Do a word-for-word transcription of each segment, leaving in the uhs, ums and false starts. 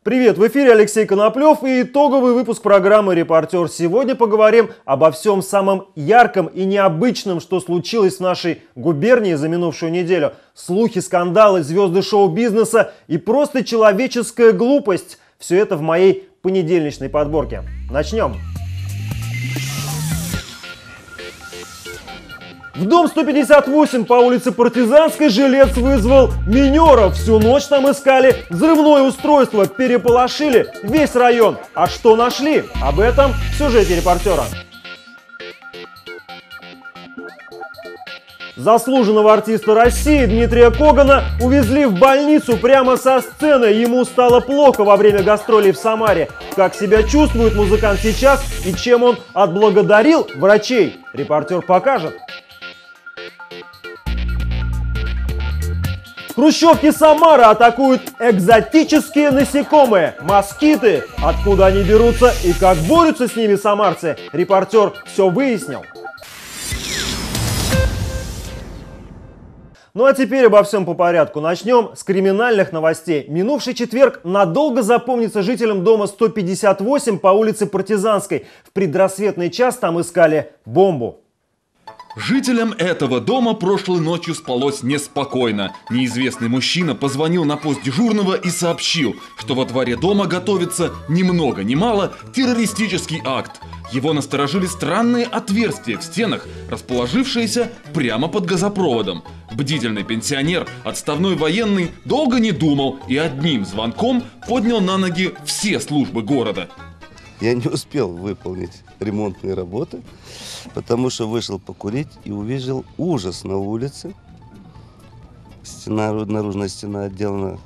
Привет, в эфире Алексей Коноплев и итоговый выпуск программы «Репортер». Сегодня поговорим обо всем самом ярком и необычном, что случилось в нашей губернии за минувшую неделю. Слухи, скандалы, звезды шоу-бизнеса и просто человеческая глупость. Все это в моей понедельничной подборке. Начнем. В дом сто пятьдесят восемь по улице Партизанской жилец вызвал минеров. Всю ночь там искали взрывное устройство, переполошили весь район. А что нашли? Об этом в сюжете репортера. Заслуженного артиста России Дмитрия Когана увезли в больницу прямо со сцены. Ему стало плохо во время гастролей в Самаре. Как себя чувствует музыкант сейчас и чем он отблагодарил врачей, репортер покажет. Хрущевки Самары атакуют экзотические насекомые – москиты. Откуда они берутся и как борются с ними самарцы, репортер все выяснил. Ну а теперь обо всем по порядку. Начнем с криминальных новостей. Минувший четверг надолго запомнится жителям дома сто пятьдесят восемь по улице Партизанской. В предрассветный час там искали бомбу. Жителям этого дома прошлой ночью спалось неспокойно. Неизвестный мужчина позвонил на пост дежурного и сообщил, что во дворе дома готовится ни много ни мало террористический акт. Его насторожили странные отверстия в стенах, расположившиеся прямо под газопроводом. Бдительный пенсионер, отставной военный, долго не думал и одним звонком поднял на ноги все службы города. Я не успел выполнить ремонтные работы, потому что вышел покурить и увидел ужас на улице. Стена, наружная стена отделана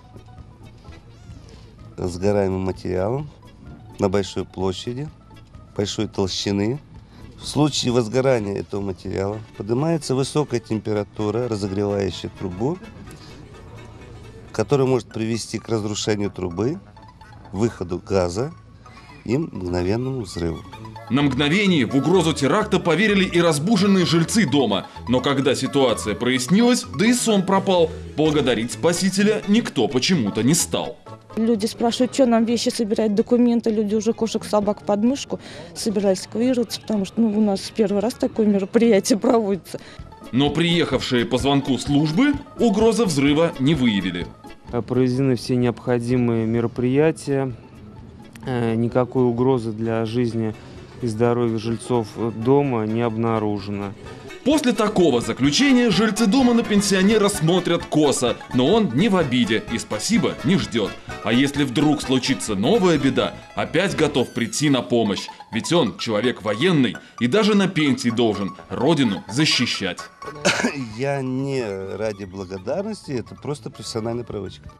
сгораемым материалом на большой площади, большой толщины. В случае возгорания этого материала поднимается высокая температура, разогревающая трубу, которая может привести к разрушению трубы, выходу газа и мгновенному взрыву. На мгновение в угрозу теракта поверили и разбуженные жильцы дома. Но когда ситуация прояснилась, да и сон пропал, благодарить спасителя никто почему-то не стал. Люди спрашивают, что нам вещи собирать, документы. Люди уже кошек, собак под мышку собирались эвакуироваться, потому что ну, у нас первый раз такое мероприятие проводится. Но приехавшие по звонку службы угрозы взрыва не выявили. Проведены все необходимые мероприятия. Никакой угрозы для жизни и здоровья жильцов дома не обнаружено. После такого заключения жильцы дома на пенсионера смотрят косо, но он не в обиде и спасибо не ждет. А если вдруг случится новая беда, опять готов прийти на помощь. Ведь он человек военный и даже на пенсии должен родину защищать. Я не ради благодарности, это просто профессиональная привычка.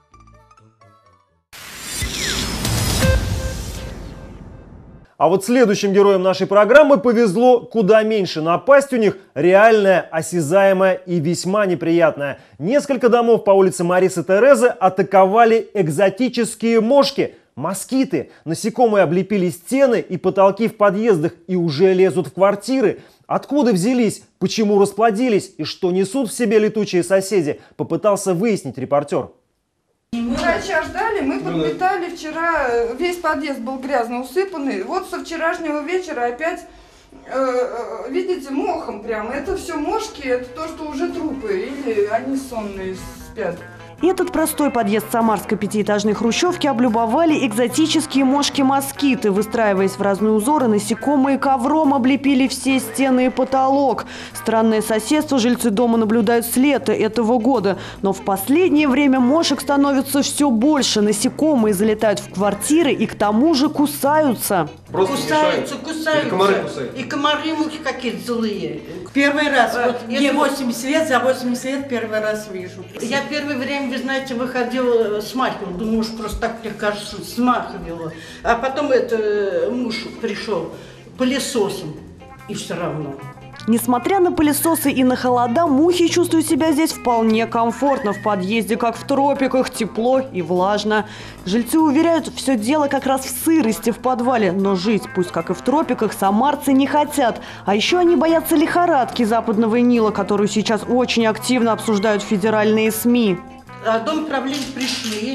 А вот следующим героям нашей программы повезло куда меньше. Напасть у них реальная, осязаемая и весьма неприятная. Несколько домов по улице Марисы Терезы атаковали экзотические мошки. Москиты. Насекомые облепили стены и потолки в подъездах и уже лезут в квартиры. Откуда взялись, почему расплодились и что несут в себе летучие соседи, попытался выяснить репортер. Мы врача ждали, мы подметали вчера, весь подъезд был грязно усыпанный. Вот со вчерашнего вечера опять, э, видите, мохом прямо. Это все мошки, это то, что уже трупы, или они сонные спят. Этот простой подъезд самарской пятиэтажной хрущевки облюбовали экзотические мошки-москиты. Выстраиваясь в разные узоры, насекомые ковром облепили все стены и потолок. Странное соседство жильцы дома наблюдают с лета этого года. Но в последнее время мошек становится все больше. Насекомые залетают в квартиры и к тому же кусаются. Просто кусаются, кусаются. И комары кусают. И комары мухи какие-то злые. Первый раз. Вот, мне восемьдесят лет, за восемьдесят лет первый раз вижу. Я первое время, вы знаете, выходила, смахивала. Думаю, муж просто так, мне кажется, смахивала. А потом это муж пришел пылесосом. И все равно. Несмотря на пылесосы и на холода, мухи чувствуют себя здесь вполне комфортно. В подъезде, как в тропиках, тепло и влажно. Жильцы уверяют, все дело как раз в сырости в подвале. Но жить, пусть как и в тропиках, самарцы не хотят. А еще они боятся лихорадки западного Нила, которую сейчас очень активно обсуждают федеральные СМИ. А дом правления пришли,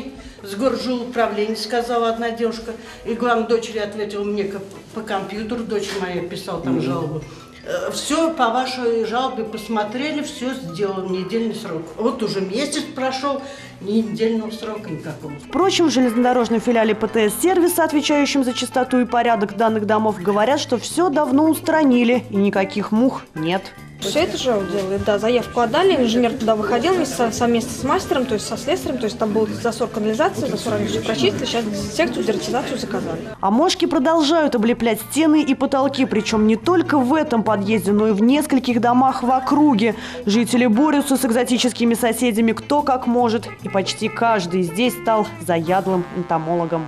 С горжу управления, сказала одна девушка. И главное, дочери ответила мне по компьютеру, дочь моя писала там жалобу. Все по вашей жалобе посмотрели, все сделано, недельный срок. Вот уже месяц прошел, ни недельного срока никакого. Впрочем, в железнодорожном филиале ПТС-сервиса, отвечающем за чистоту и порядок данных домов, говорят, что все давно устранили и никаких мух нет. Все это же делали, да, заявку отдали, инженер туда выходил вместе, совместно с мастером, то есть со слесарем, то есть там был засор канализации, засор они все прочистили, сейчас дезинсекцию, дератизацию заказали. А мошки продолжают облеплять стены и потолки, причем не только в этом подъезде, но и в нескольких домах в округе. Жители борются с экзотическими соседями кто как может, и почти каждый здесь стал заядлым энтомологом.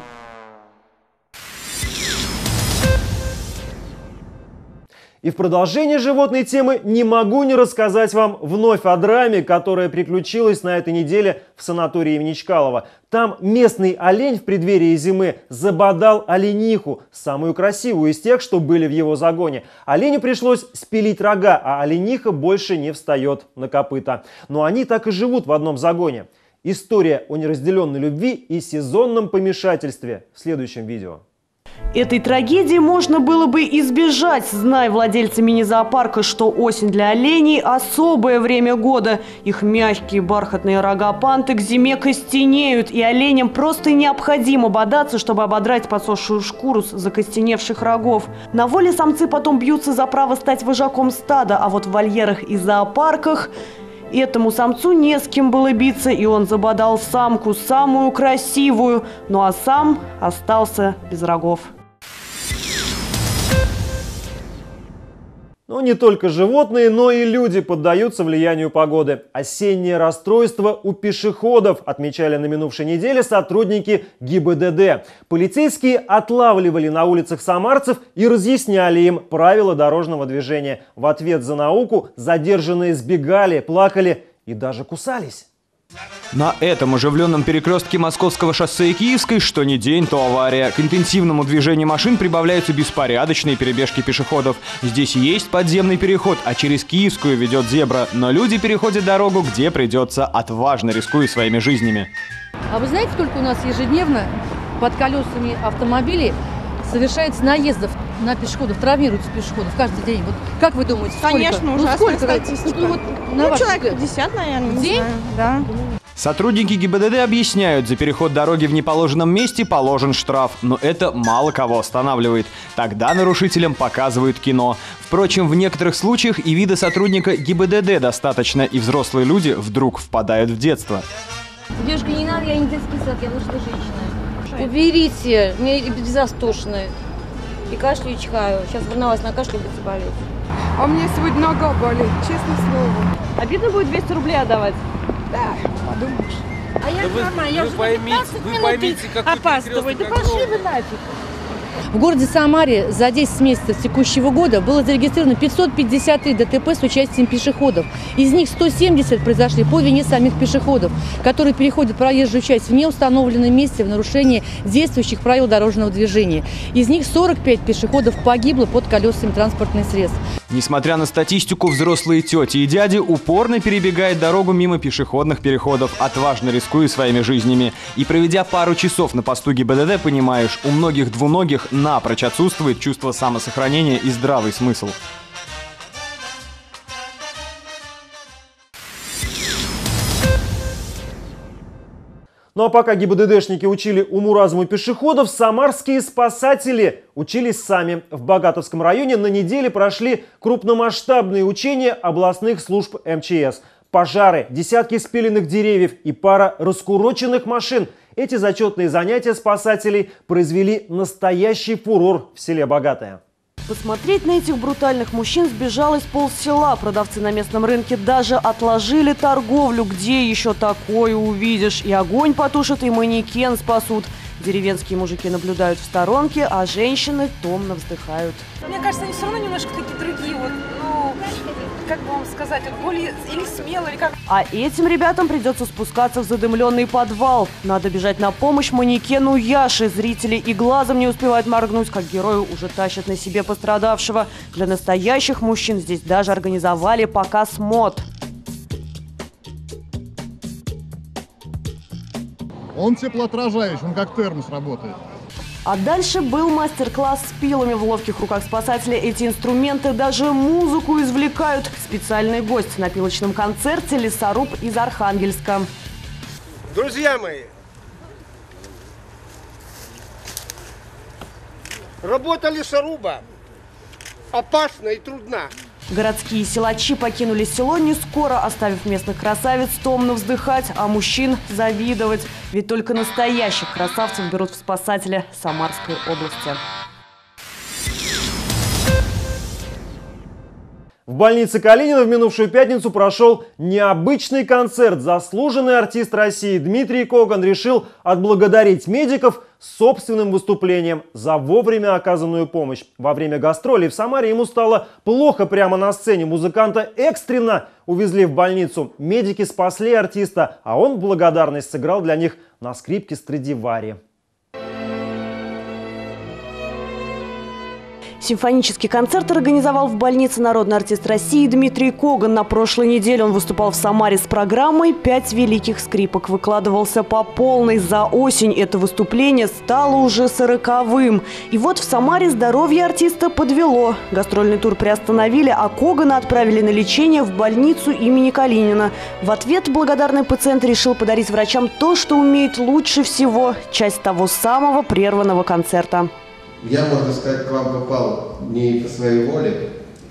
И в продолжение животной темы не могу не рассказать вам вновь о драме, которая приключилась на этой неделе в санатории имени Чкалова. Там местный олень в преддверии зимы забодал олениху, самую красивую из тех, что были в его загоне. Оленю пришлось спилить рога, а олениха больше не встает на копыта. Но они так и живут в одном загоне. История о неразделенной любви и сезонном помешательстве в следующем видео. Этой трагедии можно было бы избежать, зная владельцы мини-зоопарка, что осень для оленей – особое время года. Их мягкие бархатные рога панты к зиме костенеют, и оленям просто необходимо бодаться, чтобы ободрать подсохшую шкуру с закостеневших рогов. На воле самцы потом бьются за право стать вожаком стада, а вот в вольерах и зоопарках этому самцу не с кем было биться, и он забодал самку, самую красивую, ну а сам остался без рогов. Но не только животные, но и люди поддаются влиянию погоды. Осеннее расстройство у пешеходов отмечали на минувшей неделе сотрудники ГИБДД. Полицейские отлавливали на улицах самарцев и разъясняли им правила дорожного движения. В ответ за науку задержанные сбегали, плакали и даже кусались. На этом оживленном перекрестке Московского шоссе и Киевской что ни день, то авария. К интенсивному движению машин прибавляются беспорядочные перебежки пешеходов. Здесь есть подземный переход, а через Киевскую ведет зебра. Но люди переходят дорогу, где придется, отважно рискуя своими жизнями. А вы знаете, сколько у нас ежедневно под колесами автомобилей совершается наездов на пешеходов, травмируются пешеходов каждый день? Вот как вы думаете, сколько? Конечно, ужасная ну, сколько? статистика. Ну, вот, ну человек пятьдесят, наверное, в день? Да. Сотрудники ГИБДД объясняют, за переход дороги в неположенном месте положен штраф, но это мало кого останавливает. Тогда нарушителям показывают кино. Впрочем, в некоторых случаях и вида сотрудника ГИБДД достаточно, и взрослые люди вдруг впадают в детство. Девушка, не надо, я не детский сад, я взрослая женщина. Уберите, мне безостошно. И кашляю, и чихаю. Сейчас волновалась на кашлю, будет болеть. А у меня сегодня нога болит, честное слово. Обидно будет двести рублей отдавать? Да, подумаешь. А я да нормально, я уже пятнадцать минут опаздываю. Да пошли вы нафиг. В городе Самаре за десять месяцев текущего года было зарегистрировано пятьсот пятьдесят три ДТП с участием пешеходов. Из них сто семьдесят произошли по вине самих пешеходов, которые переходят проезжую часть в неустановленном месте в нарушении действующих правил дорожного движения. Из них сорок пять пешеходов погибло под колесами транспортных средств. Несмотря на статистику, взрослые тети и дяди упорно перебегают дорогу мимо пешеходных переходов, отважно рискуя своими жизнями. И проведя пару часов на посту ГИБДД, понимаешь, у многих двуногих напрочь отсутствует чувство самосохранения и здравый смысл. Ну а пока ГИБДДшники учили уму-разуму пешеходов, самарские спасатели учились сами. В Богатовском районе на неделе прошли крупномасштабные учения областных служб эм че эс. Пожары, десятки спиленных деревьев и пара раскуроченных машин. Эти зачетные занятия спасателей произвели настоящий фурор в селе Богатое. Посмотреть на этих брутальных мужчин сбежалось полсела. Продавцы на местном рынке даже отложили торговлю. Где еще такое увидишь? И огонь потушат, и манекен спасут. Деревенские мужики наблюдают в сторонке, а женщины томно вздыхают. Мне кажется, они все равно немножко такие другие. Вот, ну, как бы вам сказать, вот более или смело, или как. А этим ребятам придется спускаться в задымленный подвал. Надо бежать на помощь манекену Яши. Зрители и глазом не успевают моргнуть, как герои уже тащат на себе пострадавшего. Для настоящих мужчин здесь даже организовали показ мод. Он теплоотражающий, он как термос работает. А дальше был мастер-класс с пилами. В ловких руках спасателя эти инструменты даже музыку извлекают. Специальный гость на пилочном концерте – лесоруб из Архангельска. Друзья мои, работа лесоруба опасна и трудна. Городские силачи покинули село не скоро, оставив местных красавиц томно вздыхать, а мужчин завидовать. Ведь только настоящих красавцев берут в спасатели Самарской области. В больнице Калинина в минувшую пятницу прошел необычный концерт. Заслуженный артист России Дмитрий Коган решил отблагодарить медиков собственным выступлением за вовремя оказанную помощь. Во время гастролей в Самаре ему стало плохо прямо на сцене. Музыканта экстренно увезли в больницу. Медики спасли артиста, а он в благодарность сыграл для них на скрипке Страдивари. Симфонический концерт организовал в больнице народный артист России Дмитрий Коган. На прошлой неделе он выступал в Самаре с программой «Пять великих скрипок». Выкладывался по полной. За осень это выступление стало уже сороковым. И вот в Самаре здоровье артиста подвело. Гастрольный тур приостановили, а Когана отправили на лечение в больницу имени Калинина. В ответ благодарный пациент решил подарить врачам то, что умеет лучше всего – часть того самого прерванного концерта. Я, можно сказать, к вам попал не по своей воле.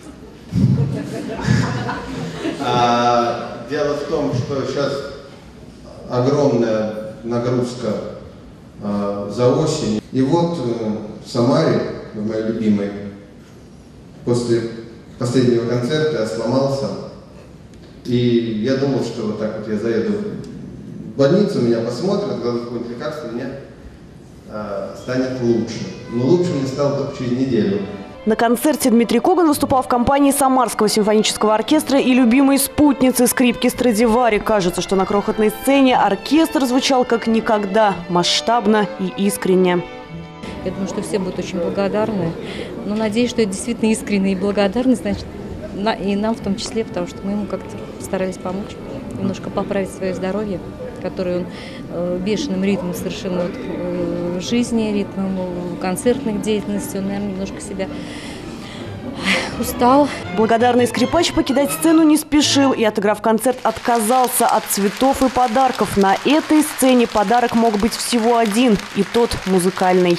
А, дело в том, что сейчас огромная нагрузка а, за осень. И вот в Самаре, в моей любимой, после последнего концерта я сломался. И я думал, что вот так вот я заеду в больницу, меня посмотрят, дадут какое-нибудь лекарство, меня станет лучше. Но лучше мне стало только через неделю. На концерте Дмитрий Коган выступал в компании Самарского симфонического оркестра и любимой спутницы скрипки Страдивари. Кажется, что на крохотной сцене оркестр звучал как никогда, масштабно и искренне. Я думаю, что все будут очень благодарны. Но надеюсь, что это действительно искренне и благодарность, значит, и нам в том числе, потому что мы ему как-то старались помочь, немножко поправить свое здоровье, который он э, бешеным ритмом совершенно вот, э, жизни, ритмом э, концертных деятельностей, он, наверное, немножко себя устал. Благодарный скрипач покидать сцену не спешил и, отыграв концерт, отказался от цветов и подарков. На этой сцене подарок мог быть всего один, и тот музыкальный.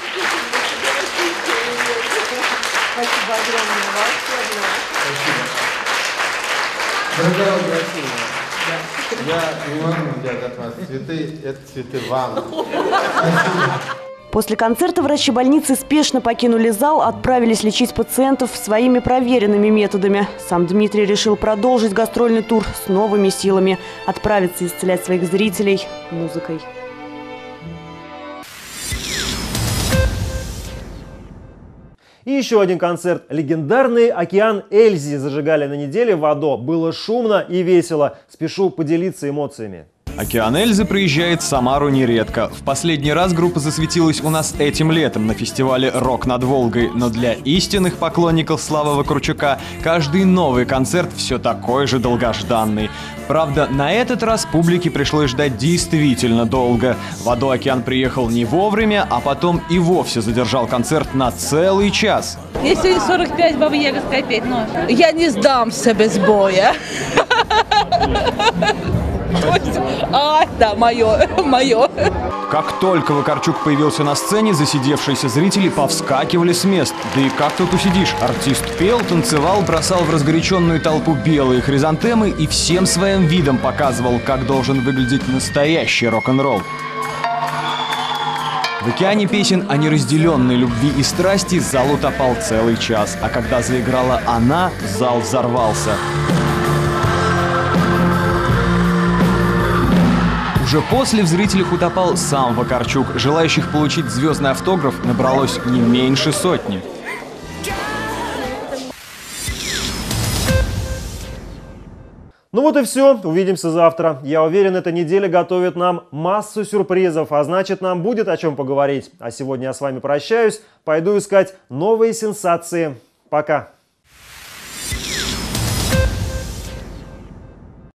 Спасибо огромное. Дорогая Россия, я не могу взять от вас цветы, это цветы вам. После концерта врачи больницы спешно покинули зал, отправились лечить пациентов своими проверенными методами. Сам Дмитрий решил продолжить гастрольный тур с новыми силами, отправиться исцелять своих зрителей музыкой. И еще один концерт. Легендарный «Океан Эльзи» зажигали на неделе в АДО. Было шумно и весело. Спешу поделиться эмоциями. «Океан Эльзы» приезжает в Самару нередко. В последний раз группа засветилась у нас этим летом на фестивале «Рок над Волгой». Но для истинных поклонников Славы Вакарчука каждый новый концерт все такой же долгожданный. Правда, на этот раз публике пришлось ждать действительно долго. В АДО «Океан» приехал не вовремя, а потом и вовсе задержал концерт на целый час. Мне сегодня сорок пять, Баба Яговская петь, но я не сдамся без боя. А, да, мое, мое. Как только Вакарчук появился на сцене, засидевшиеся зрители повскакивали с мест. Да и как тут усидишь? Артист пел, танцевал, бросал в разгоряченную толпу белые хризантемы и всем своим видом показывал, как должен выглядеть настоящий рок-н-ролл. В океане песен о неразделенной любви и страсти зал утопал целый час. А когда заиграла она, зал взорвался. Уже после в зрителях утопал сам Вакарчук. Желающих получить звездный автограф набралось не меньше сотни. Ну вот и все. Увидимся завтра. Я уверен, эта неделя готовит нам массу сюрпризов, а значит, нам будет о чем поговорить. А сегодня я с вами прощаюсь. Пойду искать новые сенсации. Пока.